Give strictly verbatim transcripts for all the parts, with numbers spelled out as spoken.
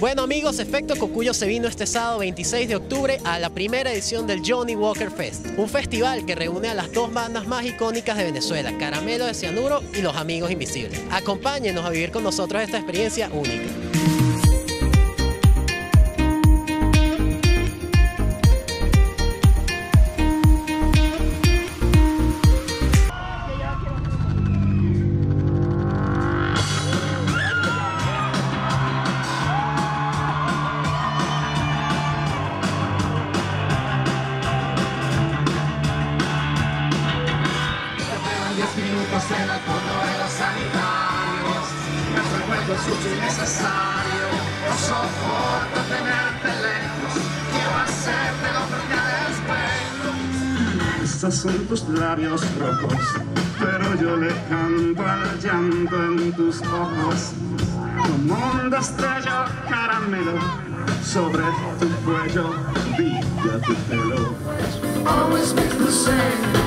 Bueno amigos, Efecto Cocuyo se vino este sábado veintiséis de octubre a la primera edición del Johnny Walker Fest, un festival que reúne a las dos bandas más icónicas de Venezuela, Caramelo de Cianuro y Los Amigos Invisibles. Acompáñenos a vivir con nosotros esta experiencia única. Minutos en el fondo de los sanitarios, me recuerdo sucio y necesario. No soporto tenerte lejos, quiero hacerte lo que después. Estos son tus labios rojos, pero yo le canto al llanto en tus ojos. Como un destello caramelo sobre tu cuello, brilla tu pelo. Always speak the same.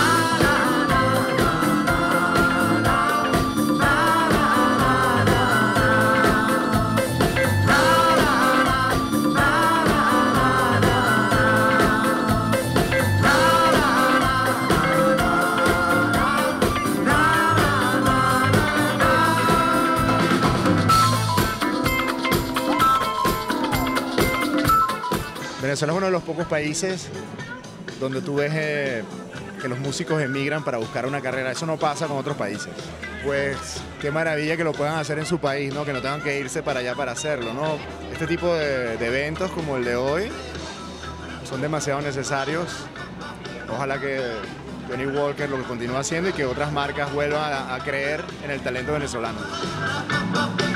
Venezuela es uno de los pocos países donde tú ves eh, que los músicos emigran para buscar una carrera. Eso no pasa con otros países. Pues qué maravilla que lo puedan hacer en su país, ¿no? Que no tengan que irse para allá para hacerlo, ¿no? Este tipo de, de eventos como el de hoy son demasiado necesarios. Ojalá que Johnny Walker lo continúe haciendo y que otras marcas vuelvan a, a creer en el talento venezolano.